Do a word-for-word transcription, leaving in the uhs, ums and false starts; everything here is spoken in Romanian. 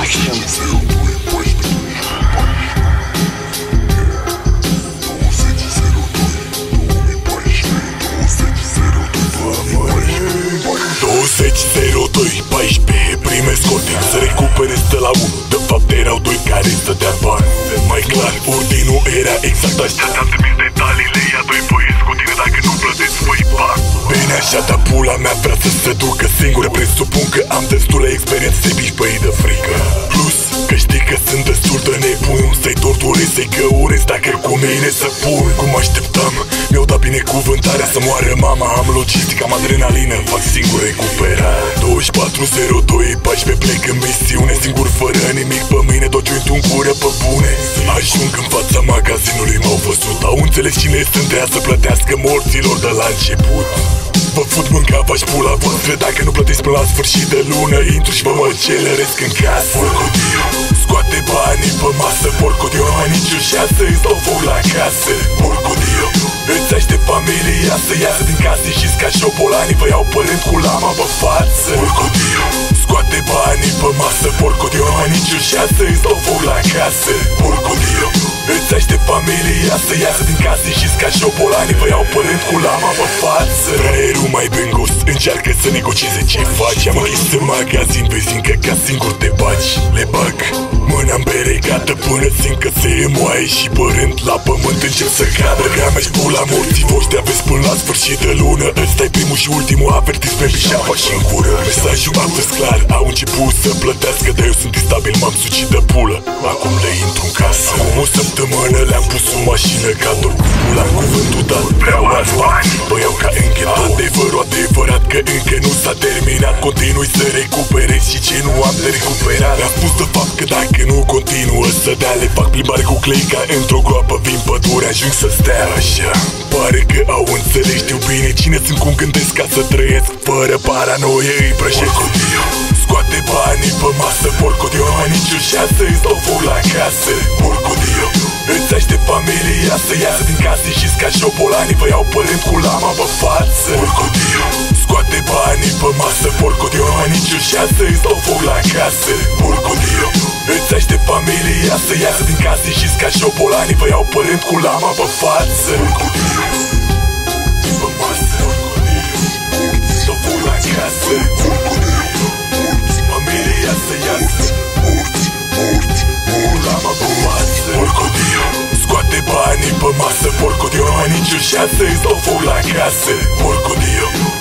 douăzeci zero doi paisprezece primesc ordin să recuperez de la unu. De fapt erau doi care să dea bani. Mai clar, ordinul era exact așa. Ți-am trimis detaliile, ia doi băieți cu tine dacă nu plătești voi bani. Bine așa, dar pula mea vrea să se ducă singură. Presupun că am destulă experiență să-i bici băi de frică. Plus că știi că sunt destul de nebun să-i torturez, să-i găurez dacă cu mine să pun. Cum așteptam, mi-au dat binecuvântarea să moară mama. Am logistic, am adrenalină, fac singur recuperare. Douăzeci și patru zero doi paisprezece plec în misiune, singur fără nimic pe mine, tot joint în gură pe bune. Ajung în fața magazinului, m-au văzut, au înțeles cine sunt, trebuia să plătească morților de la început. Vă fut mânca, v-aș pula voastră dacă nu plătești până la sfârșit de lună. Intru și vă măceleresc în casă. Porcodio, scoate banii pe masă. Porcodio, mai nici o șansă, îți dau foc la casă. Porcodio, îți aștept familia să iasă din casă și ca șobolanii vă iau părând cu lama pe față. Porcodio, scoate banii pe masă. Porcodio, mai nici o șansă, îți dau foc la casă. Porcodio, îți aștept familia să iasă din casă și ca șobolanii vă iau părând cu lama pe față. Fraierul mai bengos încearcă să negocieze ce faci. Am închis în magazin, vezi încă ca singur te bagi. Le bag mâna împerecată până simt că se emoaie și părând la pământ încep să cadă. Băga mea-și pula morții voștri, aveți până la sfârșit de lună. Ăsta-i primul și ultimul avertisment, pișeava și în gură. Mesajul am fost clar, au început să plătească, dar eu sunt instabil, m-am sucit de pulă. Acum le intru în casă. Acum o săptămână le-am pus o mașină ca doar cu pula. Cuvântul dat, vreau alți bani, băiau ca închetă. Adevărul adevărat că încă nu s-a terminat. Continui să recuperez și ce nu am de recuperat. Le-am spus de fapt că dacă nu continuă să dea, le fac plimbare cu cleica într-o groapă, vin pădure, ajung să stea așa. Pare că au înțeles, știu bine cine sunt, cum gândesc ca să trăiesc fără paranoie, îi prășesc. Porcodio, scoate banii pe masă. Porcodio, mai nici o șansă, îți dau foc la casă. Porcodio, îți aștept familia să iasă din casă și ca șobolanii vă iau părând cu lama pe față. Porcodio, scoate banii pe masă. Porcodio, mai nici o șansă, îți dau foc la casă. Porcodio, îți aștept familia să iasă din casă și ca șobolanii vă iau părând cu lama pe față. Porcodio, pe masă. Porcodio, îți dau foc la casă. Porcodio, familia să iasă. Morți, morți, cu lama pe față. Porcodio, scoate banii pe masă. Porcodio, mai nici o șansă, îți dau foc la casă. Porcodio,